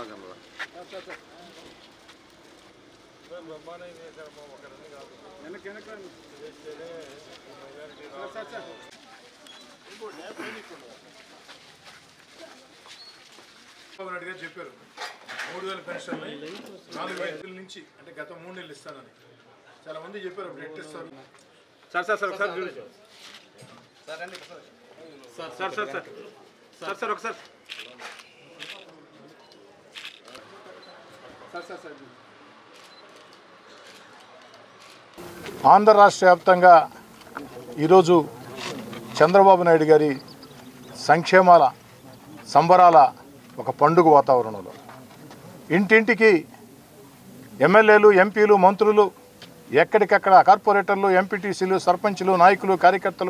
చెప్పారు 3000 పెన్షన్ 4000 నుంచి అంటే గత 3 నెలలు ఇస్తానని చాలా మంది చెప్పారు. అప్పుడు ఇస్తారు sir sir sir sir sir sir sir sir sir sir ఒకసారి ఆంధ్ర రాష్ట్ర వ్యాప్తంగా ఈరోజు చంద్రబాబు నాయుడు గారి సంక్షేమాల సంబరాల ఒక పండుగ వాతావరణంలో ఇంటింటికి ఎమ్మెల్యేలు, ఎంపీలు, మంత్రులు, ఎక్కడికక్కడ కార్పొరేటర్లు, ఎంపీటీసీలు, సర్పంచులు, నాయకులు, కార్యకర్తలు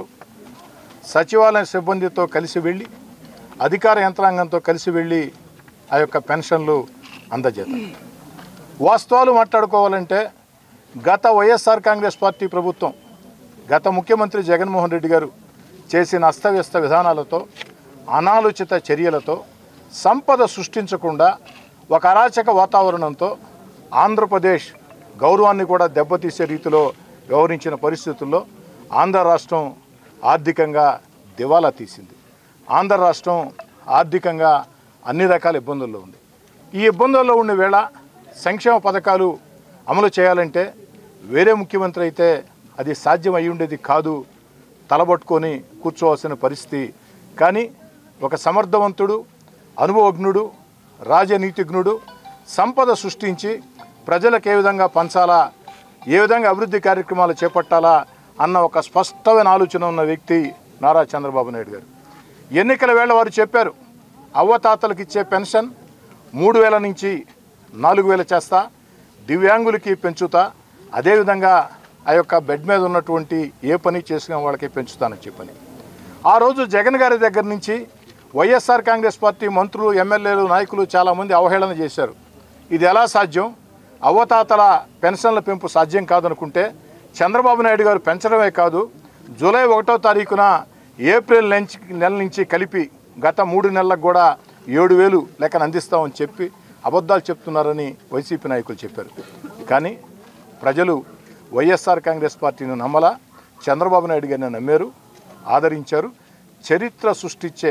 సచివాలయ సిబ్బందితో కలిసి వెళ్ళి అధికార యంత్రాంగంతో కలిసి వెళ్ళి ఆ యొక్క పెన్షన్లు అందజేస్తారు. వాస్తవాలు మాట్లాడుకోవాలంటే గత వైఎస్ఆర్ కాంగ్రెస్ పార్టీ ప్రభుత్వం, గత ముఖ్యమంత్రి జగన్మోహన్ రెడ్డి గారు చేసిన అస్తవ్యస్త విధానాలతో, అనాలోచిత చర్యలతో సంపద సృష్టించకుండా ఒక అరాచక వాతావరణంతో ఆంధ్రప్రదేశ్ గౌరవాన్ని కూడా దెబ్బతీసే రీతిలో వ్యవహరించిన పరిస్థితుల్లో ఆంధ్ర రాష్ట్రం ఆర్థికంగా దివాలా తీసింది. ఆంధ్ర రాష్ట్రం ఆర్థికంగా అన్ని రకాల ఇబ్బందుల్లో ఉంది. ఈ ఇబ్బందుల్లో ఉన్న వేళ సంక్షేమ పథకాలు అమలు చేయాలంటే వేరే ముఖ్యమంత్రి అయితే అది సాధ్యం అయి ఉండేది కాదు, తలబట్టుకొని కూర్చోవలసిన పరిస్థితి. కానీ ఒక సమర్థవంతుడు, అనుభవజ్ఞుడు, రాజనీతిజ్ఞుడు సంపద సృష్టించి ప్రజలకు ఏ విధంగా పంచాలా, ఏ విధంగా అభివృద్ధి కార్యక్రమాలు చేపట్టాలా అన్న ఒక స్పష్టమైన ఆలోచన ఉన్న వ్యక్తి నారా చంద్రబాబు నాయుడు గారు. ఎన్నికల వేళ వారు చెప్పారు, అవ్వతాతలకు ఇచ్చే పెన్షన్ 3000 నుంచి 4000 చేస్తా, దివ్యాంగులకి పెంచుతా, అదేవిధంగా ఆ యొక్క బెడ్ మీద ఉన్నటువంటి ఏ పని చేసిన వాళ్ళకి పెంచుతానని చెప్పని ఆ రోజు జగన్ గారి దగ్గర నుంచి వైఎస్ఆర్ కాంగ్రెస్ పార్టీ మంత్రులు, ఎమ్మెల్యేలు, నాయకులు చాలామంది అవహేళన చేశారు. ఇది ఎలా సాధ్యం, అవ్వతాతల పెన్షన్ల పెంపు సాధ్యం కాదనుకుంటే చంద్రబాబు నాయుడు గారు పెంచడమే కాదు, జూలై 1వ తారీఖున ఏప్రిల్ నెల నుంచి కలిపి గత 3 నెలలకు కూడా 7000 లెక్కన అందిస్తామని చెప్పి అబద్ధాలు చెప్తున్నారని వైసీపీ నాయకులు చెప్పారు. కానీ ప్రజలు వైఎస్ఆర్ కాంగ్రెస్ పార్టీని నమ్మలా, చంద్రబాబు నాయుడు గారిని నమ్మారు, ఆదరించారు. చరిత్ర సృష్టించే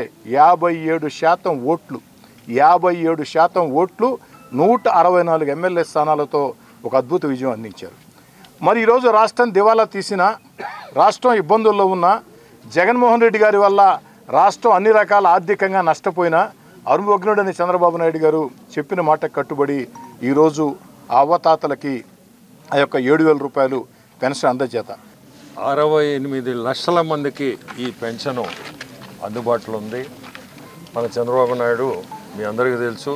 57% ఓట్లు 57% ఓట్లు 164 ఎమ్మెల్యే స్థానాలతో ఒక అద్భుత విజయం అందించారు. మరి ఈరోజు రాష్ట్రం దివాలా తీసిన, రాష్ట్రం ఇబ్బందుల్లో ఉన్న, జగన్మోహన్ రెడ్డి గారి వల్ల రాష్ట్రం అన్ని రకాల ఆర్థికంగా నష్టపోయినా అనుభవజ్ఞుడని చంద్రబాబు నాయుడు గారు చెప్పిన మాట కట్టుబడి ఈరోజు ఆ అవ్వతాతలకి ఆ యొక్క 7000 రూపాయలు పెన్షన్ అందజేత 68 లక్షల మందికి ఈ పెన్షను అందుబాటులో ఉంది. మన చంద్రబాబు నాయుడు మీ అందరికీ తెలుసు,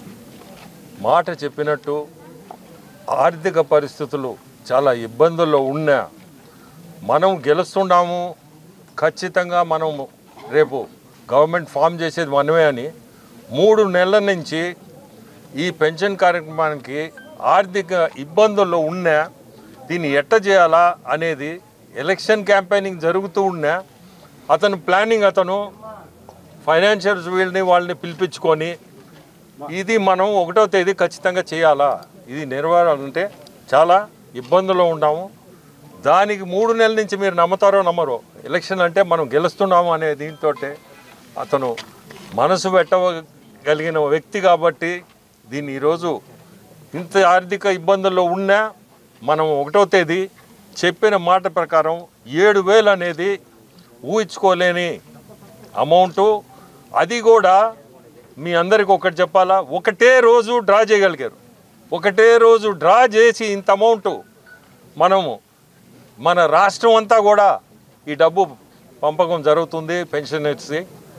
మాట చెప్పినట్టు ఆర్థిక పరిస్థితులు చాలా ఇబ్బందుల్లో ఉన్నా మనం గెలుస్తున్నాము, ఖచ్చితంగా మనం రేపు గవర్నమెంట్ ఫామ్ చేసేది మనమే అని 3 నెలల నుంచి ఈ పెన్షన్ కార్యక్రమానికి ఆర్థిక ఇబ్బందుల్లో ఉన్నా దీన్ని ఎట్ట చేయాలా అనేది ఎలక్షన్ క్యాంపెయినింగ్ జరుగుతూ ఉన్నా అతను ప్లానింగ్, అతను ఫైనాన్షియల్స్ వాళ్ళని పిలిపించుకొని ఇది మనం 1వ తేదీ ఖచ్చితంగా చేయాలా, ఇది నెరవేరాలంటే చాలా ఇబ్బందుల్లో ఉన్నాము. దానికి 3 నెలల నుంచి మీరు నమ్ముతారో నమ్మరో ఎలక్షన్ అంటే మనం గెలుస్తున్నాము అనే దీంతో అతను మనసు పెట్టగలిగిన వ్యక్తి కాబట్టి దీన్ని ఈరోజు ఇంత ఆర్థిక ఇబ్బందుల్లో ఉన్నా మనం 1వ తేదీ చెప్పిన మాట ప్రకారం 7000 అనేది ఊహించుకోలేని అమౌంటు. అది కూడా మీ అందరికీ ఒకటి చెప్పాలా, ఒకటే రోజు డ్రా చేయగలిగారు. ఒకటే రోజు డ్రా చేసి ఇంత అమౌంట్ మనము మన రాష్ట్రం అంతా కూడా ఈ డబ్బు పంపకం జరుగుతుంది పెన్షనర్స్కి.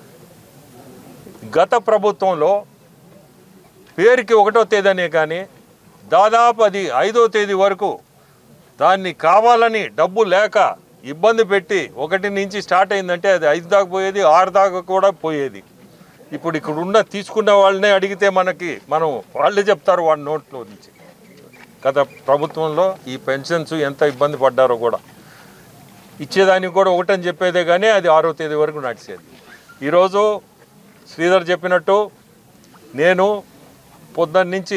గత ప్రభుత్వంలో పేరుకి 1వ తేదీ అనే కానీ దాదాపు అది 5వ తేదీ వరకు దాన్ని కావాలని డబ్బు లేక ఇబ్బంది పెట్టి 1 నుంచి స్టార్ట్ అయిందంటే అది 5 దాకా పోయేది, 6 దాకా కూడా పోయేది. ఇప్పుడు ఇక్కడ ఉన్న తీసుకున్న వాళ్ళనే అడిగితే మనం వాళ్ళే చెప్తారు వాళ్ళ నోట్లో నుంచి. గత ప్రభుత్వంలో ఈ పెన్షన్స్ ఎంత ఇబ్బంది పడ్డారో కూడా ఇచ్చేదానికి కూడా 1 అని చెప్పేదే కానీ అది 6వ తేదీ వరకు నడిచేది. ఈరోజు శ్రీధర్ చెప్పినట్టు నేను పొద్దున్న నుంచి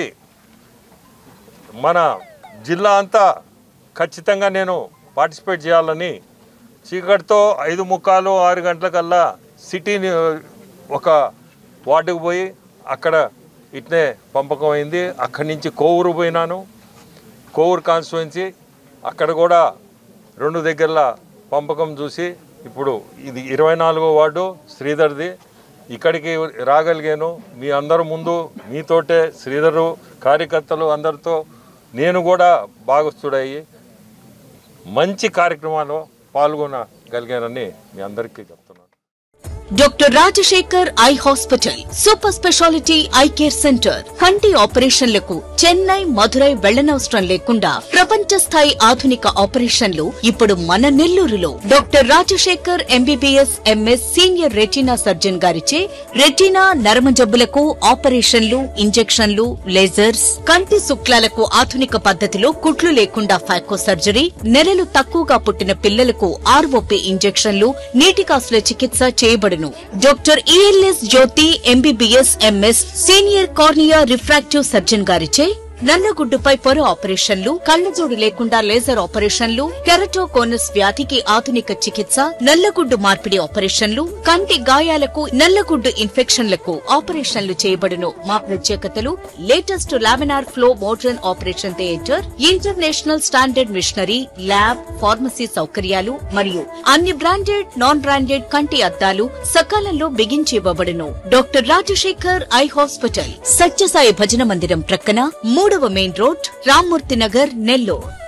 మన జిల్లా అంతా ఖచ్చితంగా నేను పార్టిసిపేట్ చేయాలని చీకటితో 5:45 6 గంటలకల్లా సిటీని ఒక వార్డుకు పోయి అక్కడ ఇట్నే పంపకం అయింది. అక్కడి నుంచి కోవూరు పోయినాను, కోవూరు కాన్స్టిట్యుయెన్సీ అక్కడ కూడా 2 దగ్గరల పంపకం చూసి ఇప్పుడు ఇది 24వ వార్డు శ్రీధర్ది. ఇక్కడికి రాగలిగాను. మీ అందరి ముందు మీతోటే శ్రీధరు కార్యకర్తలు అందరితో నేను కూడా భాగస్థుడయ్యి మంచి కార్యక్రమాల్లో పాల్గొనగలిగానని మీ అందరికీ చెప్తున్నాను. Doctor Rajasekhar eye hospital super speciality eye care centre. కంటి ఆపరేషన్లకు చెన్నై, మధురై వెళ్లనవసరం లేకుండా ప్రపంచ స్థాయి ఆధునిక ఆపరేషన్లు ఇప్పుడు మన నెల్లూరులో. Doctor Rajasekhar MBBS MS senior retina surgeon గారిచే రెటీనా నరమ జబ్బులకు ఆపరేషన్లు, ఇంజెక్షన్లు, లేజర్స్, కంటి శుక్లాలకు ఆధునిక పద్ధతిలో కుట్లు లేకుండా ఫాకో సర్జరీ, నెలలు తక్కువగా పుట్టిన పిల్లలకు ఆర్ఓపీ ఇంజెక్షన్లు, నీటి కాసుల చికిత్స చేయబడును. Doctor ELS Jyothi MBBS MS senior cornea refractive surgeon గారిచే నల్లగుడ్డుపై పొర ఆపరేషన్లు, కళ్లజోడు లేకుండా లేజర్ ఆపరేషన్లు, కెరటోకోనస్ వ్యాధికి ఆధునిక చికిత్స, నల్లగుడ్డు మార్పిడి ఆపరేషన్లు, కంటి గాయాలకు, నల్లగుడ్డు ఇన్ఫెక్షన్లకు ఆపరేషన్లు చేయబడును. మా ప్రత్యేకతలు: latest laminar flow modern operation theatre, international standard machinery, lab, pharmacy సౌకర్యాలు మరియు అన్ని బ్రాండెడ్, నాన్ బ్రాండెడ్ కంటి అద్దాలు సకాలంలో బిగించి ఇవ్వబడును. Doctor Rajasekhar eye hospital, Satya Sai భజన మందిరం ప్రక్కన 3వ మెయిన్ రోడ్, రామ్మూర్తి నగర్, నెల్లూరు.